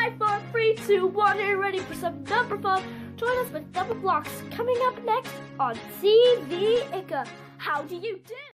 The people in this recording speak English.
5, 4, 3, 2, 1. Are you ready for some number fun? Join us with Numberblocks coming up next on TVIka. How do you do?